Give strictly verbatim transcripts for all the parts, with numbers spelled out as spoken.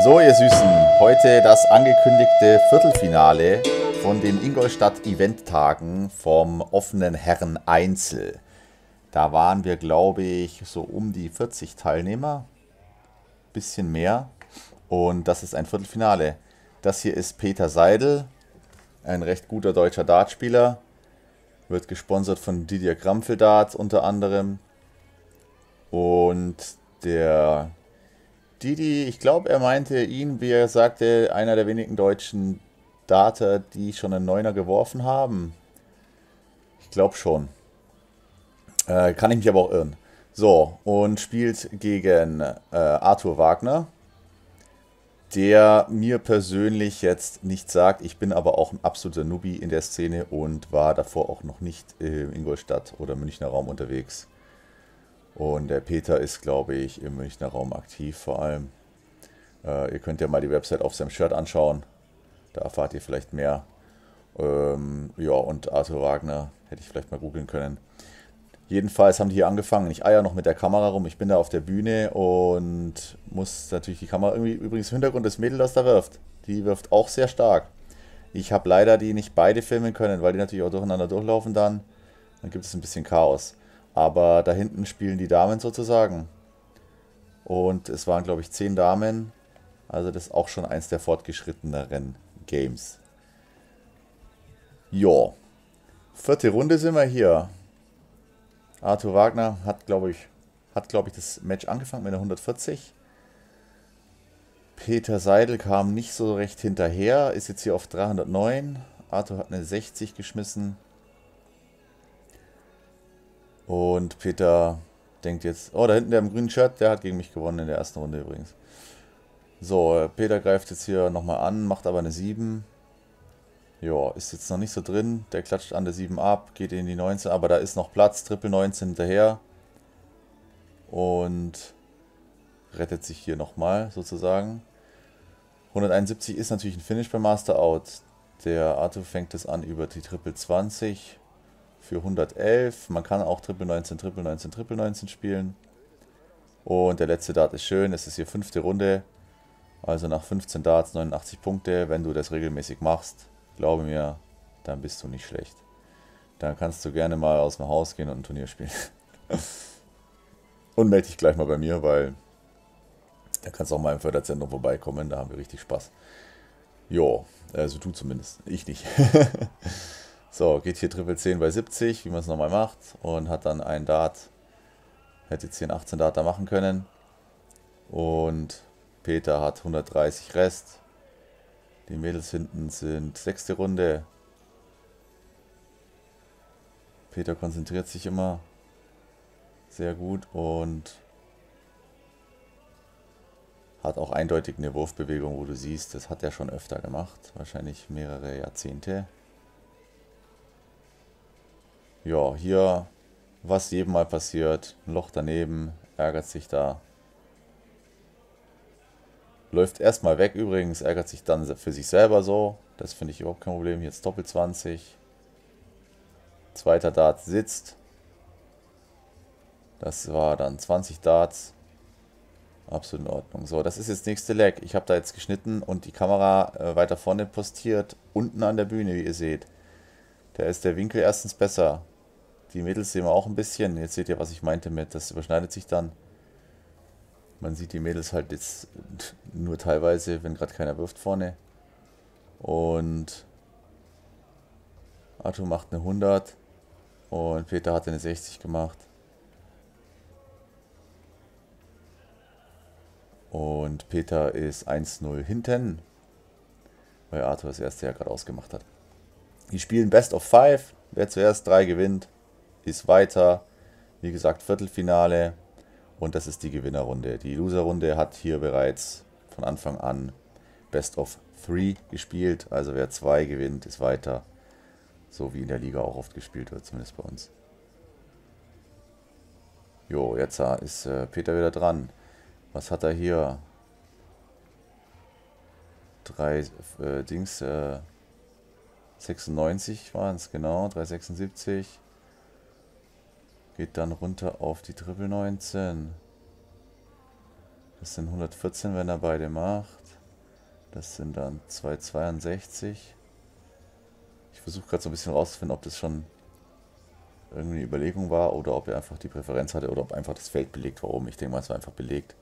So, ihr Süßen, heute das angekündigte Viertelfinale von den Ingolstadt-Eventtagen vom offenen Herren Einzel. Da waren wir, glaube ich, so um die vierzig Teilnehmer, bisschen mehr. Und das ist ein Viertelfinale. Das hier ist Peter Seidel, ein recht guter deutscher Dartspieler. Wird gesponsert von Didier Grampel Darts unter anderem. Und der Didi, ich glaube, er meinte ihn, wie er sagte, einer der wenigen deutschen Darter, die schon einen Neuner geworfen haben. Ich glaube schon. Äh, kann ich mich aber auch irren. So, und spielt gegen äh, Arthur Wagner, der mir persönlich jetzt nichts sagt. Ich bin aber auch ein absoluter Newbie in der Szene und war davor auch noch nicht in Ingolstadt oder Münchner Raum unterwegs. Und der Peter ist, glaube ich, im Münchner Raum aktiv vor allem. Äh, ihr könnt ja mal die Website auf seinem Shirt anschauen. Da erfahrt ihr vielleicht mehr. Ähm, ja, und Arthur Wagner hätte ich vielleicht mal googeln können. Jedenfalls haben die hier angefangen. Ich eier noch mit der Kamera rum. Ich bin da auf der Bühne und muss natürlich die Kamera irgendwie. Übrigens, im Hintergrund das Mädel, das da wirft. Die wirft auch sehr stark. Ich habe leider die nicht beide filmen können, weil die natürlich auch durcheinander durchlaufen dann. Dann gibt es ein bisschen Chaos. Aber da hinten spielen die Damen sozusagen. Und es waren, glaube ich, zehn Damen. Also das ist auch schon eins der fortgeschritteneren Games. Jo. Vierte Runde sind wir hier. Arthur Wagner hat, glaube ich, hat, glaube ich, das Match angefangen mit einer hundertvierzig. Peter Seidel kam nicht so recht hinterher. Ist jetzt hier auf dreihundertneun. Arthur hat eine sechzig geschmissen. Und Peter denkt jetzt, oh, da hinten der im grünen Shirt, der hat gegen mich gewonnen in der ersten Runde übrigens. So, Peter greift jetzt hier nochmal an, macht aber eine sieben. Ja, ist jetzt noch nicht so drin. Der klatscht an der sieben ab, geht in die neunzehn, aber da ist noch Platz, Triple neunzehn hinterher. Und rettet sich hier nochmal sozusagen. hunderteinundsiebzig ist natürlich ein Finish beim Master Out. Der Arthur fängt es an über die Triple zwanzig. Für hundertelf. Man kann auch Triple neunzehn, Triple neunzehn, Triple neunzehn spielen. Und der letzte Dart ist schön. Es ist hier fünfte Runde. Also nach fünfzehn Darts neunundachtzig Punkte. Wenn du das regelmäßig machst, glaube mir, dann bist du nicht schlecht. Dann kannst du gerne mal aus dem Haus gehen und ein Turnier spielen. Und melde dich gleich mal bei mir, weil da kannst du auch mal im Förderzentrum vorbeikommen. Da haben wir richtig Spaß. Jo, also du zumindest. Ich nicht. So, geht hier Triple zehn bei siebzig, wie man es nochmal macht. Und hat dann einen Dart. Hätte zehn, achtzehn Dart da machen können. Und Peter hat hundertdreißig Rest. Die Mädels hinten sind sechste Runde. Peter konzentriert sich immer sehr gut und hat auch eindeutig eine Wurfbewegung, wo du siehst, das hat er schon öfter gemacht. Wahrscheinlich mehrere Jahrzehnte. Ja, hier, was jedem mal passiert, ein Loch daneben, ärgert sich da. Läuft erstmal weg übrigens, ärgert sich dann für sich selber so. Das finde ich überhaupt kein Problem. Jetzt Doppel zwanzig. Zweiter Dart sitzt. Das war dann zwanzig Darts. Absolut in Ordnung. So, das ist jetzt nächste Leg. Ich habe da jetzt geschnitten und die Kamera äh, weiter vorne postiert. Unten an der Bühne, wie ihr seht. Da ist der Winkel erstens besser. Die Mädels sehen wir auch ein bisschen. Jetzt seht ihr, was ich meinte mit, das überschneidet sich dann. Man sieht die Mädels halt jetzt nur teilweise, wenn gerade keiner wirft vorne. Und Arthur macht eine hundert und Peter hat eine sechzig gemacht. Und Peter ist eins null hinten, weil Arthur das erste ja gerade ausgemacht hat. Die spielen Best of Five. Wer zuerst drei gewinnt, ist weiter. Wie gesagt, Viertelfinale. Und das ist die Gewinnerrunde. Die Loserrunde hat hier bereits von Anfang an Best of Three gespielt. Also wer zwei gewinnt, ist weiter. So wie in der Liga auch oft gespielt wird, zumindest bei uns. Jo, jetzt ist äh, Peter wieder dran. Was hat er hier? Drei äh, Dings, äh, sechsundneunzig waren es, genau, drei sechsundsiebzig. Geht dann runter auf die Triple neunzehn. Das sind hundertvierzehn, wenn er beide macht. Das sind dann zweihundertzweiundsechzig. Ich versuche gerade so ein bisschen rauszufinden, ob das schon irgendwie eine Überlegung war oder ob er einfach die Präferenz hatte oder ob einfach das Feld belegt war oben. Ich denke mal, es war einfach belegt.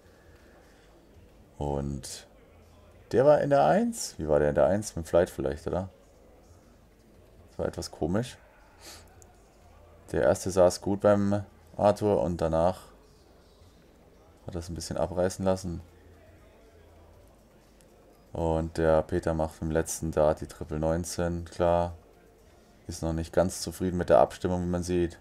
Und der war in der eins. Wie war der in der eins? Mit dem Flight vielleicht, oder? Das war etwas komisch. Der erste saß gut beim Arthur und danach hat er es ein bisschen abreißen lassen. Und der Peter macht im letzten Dart die Triple neunzehn, klar. Ist noch nicht ganz zufrieden mit der Abstimmung, wie man sieht.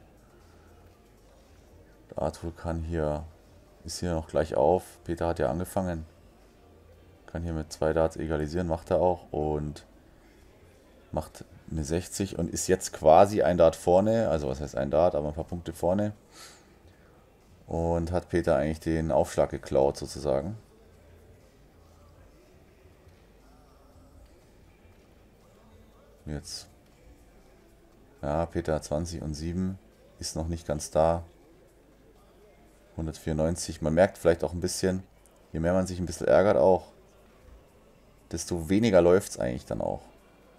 Der Arthur kann hier, ist hier noch gleich auf. Peter hat ja angefangen. Kann hier mit zwei Darts egalisieren, macht er auch. Und macht eine sechzig und ist jetzt quasi ein Dart vorne. Also was heißt ein Dart, aber ein paar Punkte vorne. Und hat Peter eigentlich den Aufschlag geklaut sozusagen. Jetzt. Ja, Peter zwanzig und sieben ist noch nicht ganz da. hundertvierundneunzig. Man merkt vielleicht auch ein bisschen, je mehr man sich ein bisschen ärgert auch, desto weniger läuft es eigentlich dann auch.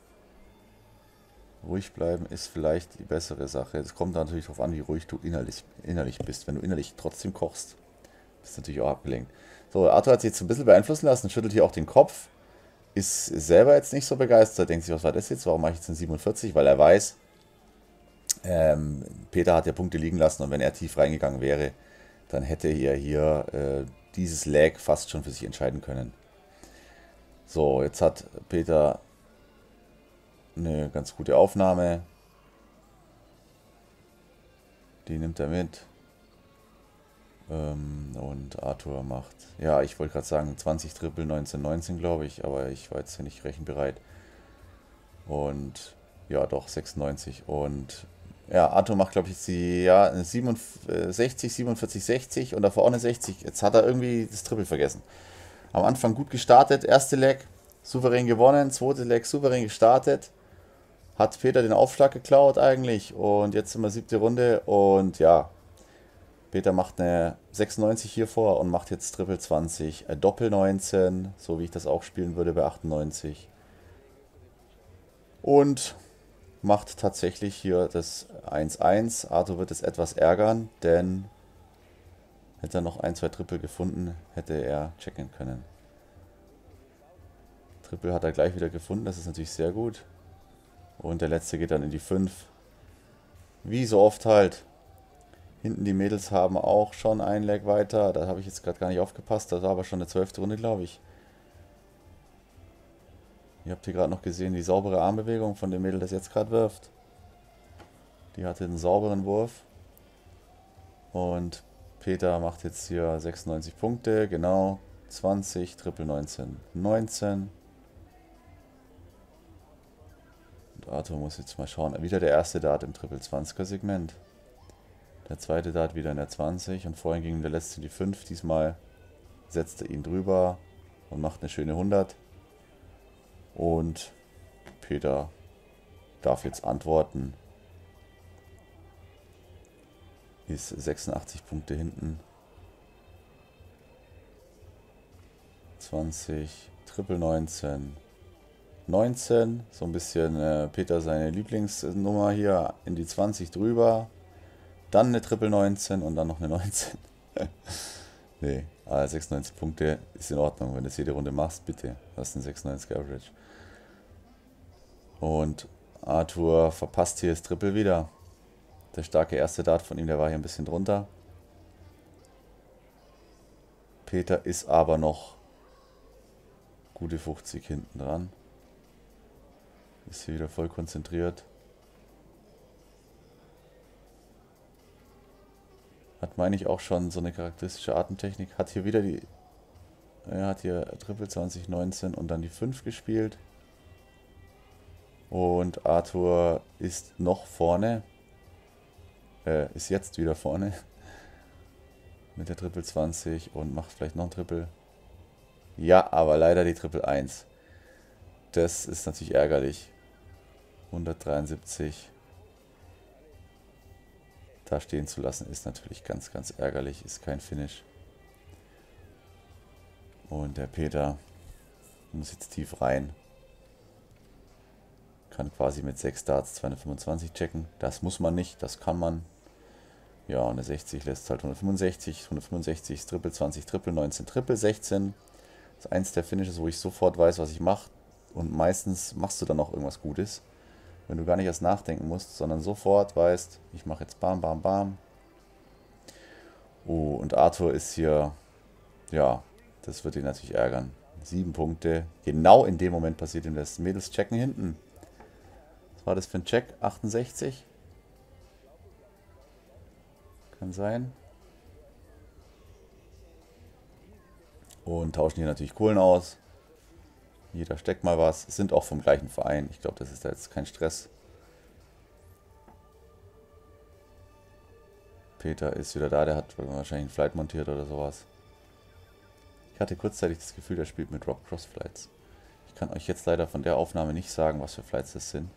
Ruhig bleiben ist vielleicht die bessere Sache. Es kommt natürlich darauf an, wie ruhig du innerlich, innerlich bist. Wenn du innerlich trotzdem kochst, bist du natürlich auch abgelenkt. So, Arthur hat sich jetzt ein bisschen beeinflussen lassen, schüttelt hier auch den Kopf. Ist selber jetzt nicht so begeistert, denkt sich, was war das jetzt? Warum mache ich jetzt einen siebenundvierzig? Weil er weiß, ähm, Peter hat ja Punkte liegen lassen und wenn er tief reingegangen wäre, dann hätte er hier äh, dieses Lag fast schon für sich entscheiden können. So, jetzt hat Peter eine ganz gute Aufnahme. Die nimmt er mit. Ähm, und Arthur macht, ja, ich wollte gerade sagen, zwanzig Triple, neunzehn, neunzehn, glaube ich, aber ich war jetzt hier nicht rechenbereit. Und ja, doch, sechsundneunzig. Und ja, Arthur macht, glaube ich, jetzt die ja, siebenundsechzig, siebenundvierzig, sechzig und davor auch eine sechzig. Jetzt hat er irgendwie das Triple vergessen. Am Anfang gut gestartet, erste Leg souverän gewonnen, zweite Leg souverän gestartet. Hat Peter den Aufschlag geklaut eigentlich und jetzt sind wir siebte Runde und ja, Peter macht eine sechsundneunzig hier vor und macht jetzt Triple zwanzig, äh, Doppel neunzehn, so wie ich das auch spielen würde bei achtundneunzig. Und macht tatsächlich hier das eins eins. Arthur wird es etwas ärgern, denn hätte er noch ein, zwei Triple gefunden, hätte er checken können. Triple hat er gleich wieder gefunden, das ist natürlich sehr gut. Und der letzte geht dann in die fünf. Wie so oft halt. Hinten die Mädels haben auch schon ein Leg weiter. Da habe ich jetzt gerade gar nicht aufgepasst. Das war aber schon eine zwölfte Runde, glaube ich. Ihr habt hier gerade noch gesehen, die saubere Armbewegung von dem Mädel, das jetzt gerade wirft. Die hatte einen sauberen Wurf. Und Peter macht jetzt hier sechsundneunzig Punkte. Genau. zwanzig, Triple neunzehn, neunzehn. Und Arthur muss jetzt mal schauen. Wieder der erste Dart im Triple zwanziger Segment. Der zweite Dart wieder in der zwanzig. Und vorhin ging der letzte in die fünf. Diesmal setzt er ihn drüber und macht eine schöne hundert. Und Peter darf jetzt antworten. Ist sechsundachtzig Punkte hinten. zwanzig, Triple neunzehn. neunzehn, so ein bisschen äh, Peter seine Lieblingsnummer hier in die zwanzig drüber. Dann eine Triple neunzehn und dann noch eine neunzehn. Nee, aber sechsundneunzig Punkte ist in Ordnung. Wenn du das jede Runde machst, bitte. Das ist ein sechsundneunzig Average. Und Arthur verpasst hier das Triple wieder. Der starke erste Dart von ihm, der war hier ein bisschen drunter. Peter ist aber noch gute fünfzig hinten dran. Ist hier wieder voll konzentriert. Hat, meine ich, auch schon so eine charakteristische Atemtechnik. Hat hier wieder die... Er hat hier Triple zwanzig, neunzehn und dann die fünf gespielt. Und Arthur ist noch vorne. Äh, ist jetzt wieder vorne. Mit der Triple zwanzig und macht vielleicht noch ein Triple. Ja, aber leider die Triple eins. Das ist natürlich ärgerlich. hundertdreiundsiebzig. Da stehen zu lassen ist natürlich ganz, ganz ärgerlich. Ist kein Finish. Und der Peter muss jetzt tief rein. Kann quasi mit sechs Darts zweihundertfünfundzwanzig checken. Das muss man nicht, das kann man. Ja, und eine sechzig lässt halt hundertfünfundsechzig, hundertfünfundsechzig, Triple zwanzig, Triple neunzehn, Triple sechzehn. Das ist eins der Finishes, wo ich sofort weiß, was ich mache. Und meistens machst du dann auch irgendwas Gutes. Wenn du gar nicht erst nachdenken musst, sondern sofort weißt, ich mache jetzt bam, bam, bam. Oh, und Arthur ist hier, ja, das wird ihn natürlich ärgern. Sieben Punkte. Genau in dem Moment passiert ihm das. Mädels checken hinten. Was war das für ein Check? achtundsechzig? Kann sein. Und tauschen hier natürlich Kohlen aus. Jeder steckt mal was. Sind auch vom gleichen Verein. Ich glaube, das ist da jetzt kein Stress. Peter ist wieder da. Der hat wahrscheinlich einen Flight montiert oder sowas. Ich hatte kurzzeitig das Gefühl, der spielt mit Rob Cross Flights. Ich kann euch jetzt leider von der Aufnahme nicht sagen, was für Flights das sind.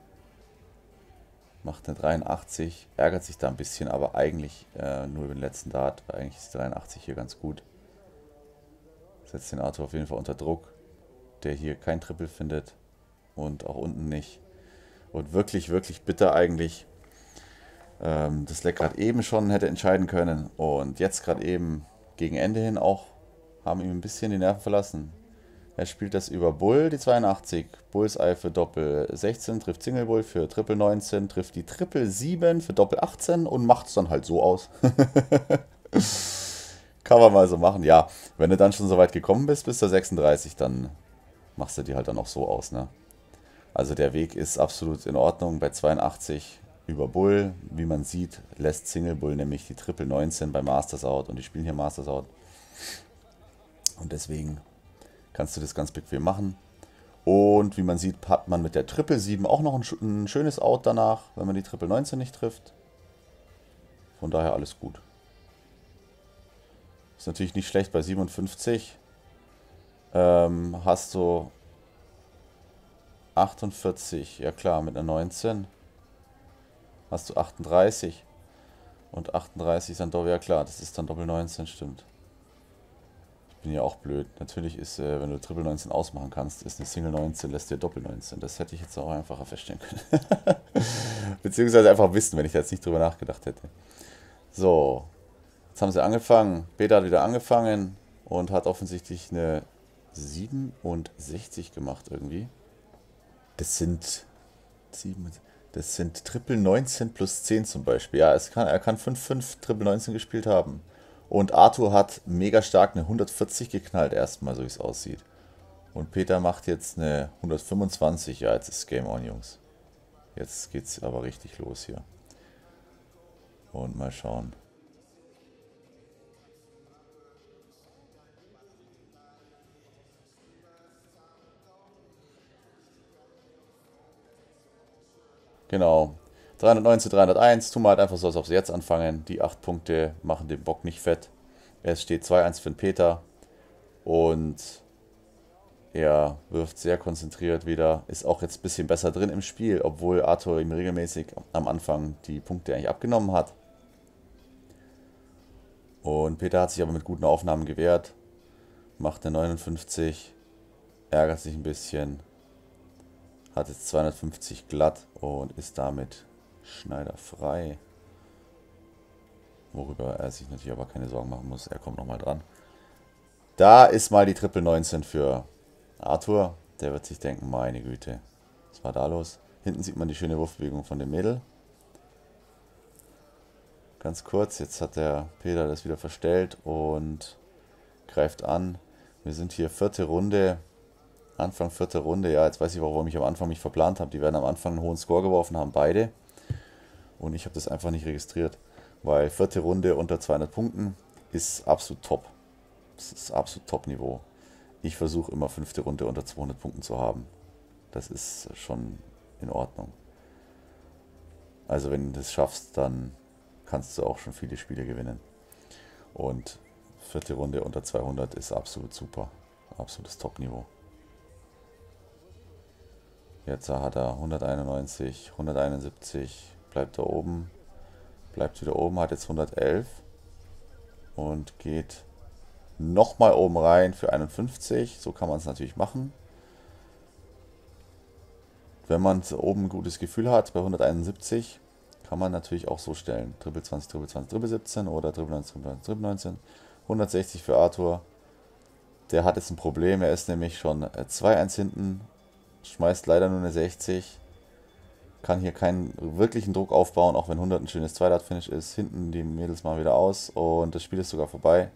Macht eine dreiundachtzig. Ärgert sich da ein bisschen, aber eigentlich äh, nur über den letzten Dart. Weil eigentlich ist die dreiundachtzig hier ganz gut. Setzt den Arthur auf jeden Fall unter Druck. Der hier kein Triple findet. Und auch unten nicht. Und wirklich, wirklich bitter eigentlich. Ähm, das Leck gerade eben schon hätte entscheiden können. Und jetzt gerade eben gegen Ende hin auch haben ihm ein bisschen die Nerven verlassen. Er spielt das über Bull, die zweiundachtzig. Bullseye für Doppel sechzehn, trifft Single Bull für Triple neunzehn, trifft die Triple sieben für Doppel achtzehn und macht es dann halt so aus. Kann man mal so machen. Ja, wenn du dann schon so weit gekommen bist, bis zur sechsunddreißig, dann machst du die halt dann auch so aus, ne? Also der Weg ist absolut in Ordnung bei zweiundachtzig über Bull. Wie man sieht, lässt Single Bull nämlich die Triple neunzehn bei Masters out und die spielen hier Masters out. Und deswegen kannst du das ganz bequem machen. Und wie man sieht, hat man mit der Triple sieben auch noch ein, ein schönes Out danach, wenn man die Triple neunzehn nicht trifft. Von daher alles gut. Ist natürlich nicht schlecht bei siebenundfünfzig. Ähm, hast du achtundvierzig, ja klar, mit einer neunzehn. Hast du achtunddreißig. Und achtunddreißig ist dann Doppel, ja klar, das ist dann Doppel neunzehn, stimmt. Bin ja auch blöd. Natürlich ist, äh, wenn du Triple neunzehn ausmachen kannst, ist eine Single neunzehn, lässt dir Doppel neunzehn. Das hätte ich jetzt auch einfacher feststellen können. Beziehungsweise einfach wissen, wenn ich da jetzt nicht drüber nachgedacht hätte. So, jetzt haben sie angefangen. Peter hat wieder angefangen und hat offensichtlich eine siebenundsechzig gemacht irgendwie. Das sind sieben, das sind Triple neunzehn plus zehn zum Beispiel. Ja, es kann, er kann fünf fünf Triple neunzehn gespielt haben. Und Arthur hat mega stark eine hundertvierzig geknallt erstmal, so wie es aussieht. Und Peter macht jetzt eine hundertfünfundzwanzig. Ja, jetzt ist Game On, Jungs. Jetzt geht's aber richtig los hier. Und mal schauen. Genau. dreihundertneun zu dreihunderteins. Tun wir halt einfach so, als ob sie jetzt anfangen. Die acht Punkte machen den Bock nicht fett. Es steht zwei eins für den Peter. Und er wirft sehr konzentriert wieder. Ist auch jetzt ein bisschen besser drin im Spiel, obwohl Arthur ihm regelmäßig am Anfang die Punkte eigentlich abgenommen hat. Und Peter hat sich aber mit guten Aufnahmen gewehrt. Macht eine neunundfünfzig. Ärgert sich ein bisschen. Hat jetzt zweihundertfünfzig glatt und ist damit schneiderfrei. Worüber er sich natürlich aber keine Sorgen machen muss. Er kommt nochmal dran. Da ist mal die Triple neunzehn für Arthur. Der wird sich denken, meine Güte, was war da los? Hinten sieht man die schöne Wurfbewegung von dem Mädel. Ganz kurz, jetzt hat der Peter das wieder verstellt und greift an. Wir sind hier vierte Runde. Anfang vierte Runde. Ja, jetzt weiß ich, warum ich am Anfang mich verplant habe. Die werden am Anfang einen hohen Score geworfen haben, beide. Und ich habe das einfach nicht registriert. Weil vierte Runde unter zweihundert Punkten ist absolut top. Das ist absolut Top-Niveau. Ich versuche immer fünfte Runde unter zweihundert Punkten zu haben. Das ist schon in Ordnung. Also wenn du das schaffst, dann kannst du auch schon viele Spiele gewinnen. Und vierte Runde unter zweihundert ist absolut super. Absolutes Top-Niveau. Jetzt hat er hunderteinundneunzig, hunderteinundsiebzig, bleibt da oben. Bleibt wieder oben, hat jetzt hundertelf. Und geht nochmal oben rein für einundfünfzig. So kann man es natürlich machen. Wenn man oben ein gutes Gefühl hat, bei hunderteinundsiebzig, kann man natürlich auch so stellen. Triple zwanzig, Triple zwanzig, Triple siebzehn oder Triple neunzehn, Triple neunzehn, Triple neunzehn. hundertsechzig für Arthur. Der hat jetzt ein Problem, er ist nämlich schon zwei eins hinten, schmeißt leider nur eine sechzig. Kann hier keinen wirklichen Druck aufbauen, auch wenn hundert ein schönes Zweidart-Finish ist. Hinten die Mädels mal wieder aus und das Spiel ist sogar vorbei.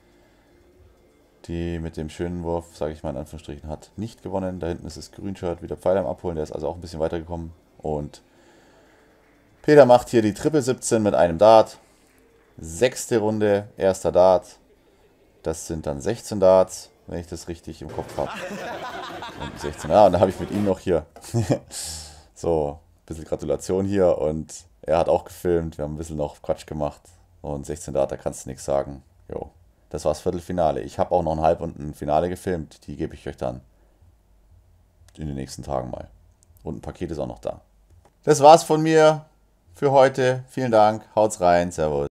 Die mit dem schönen Wurf, sage ich mal in Anführungsstrichen, hat nicht gewonnen. Da hinten ist das Grünshirt wieder Pfeil am Abholen, der ist also auch ein bisschen weitergekommen. Und Peter macht hier die Triple siebzehn mit einem Dart. Sechste Runde, erster Dart. Das sind dann sechzehn Darts, wenn ich das richtig im Kopf habe. Und sechzehn, ja, und da habe ich mit ihm noch hier. So, ein bisschen Gratulation hier und er hat auch gefilmt. Wir haben ein bisschen noch Quatsch gemacht. Und sechzehn Dart, da kannst du nichts sagen. Jo, das war's Viertelfinale. Ich habe auch noch ein Halb- und ein Finale gefilmt. Die gebe ich euch dann in den nächsten Tagen mal. Und ein Paket ist auch noch da. Das war's von mir für heute. Vielen Dank. Haut's rein. Servus.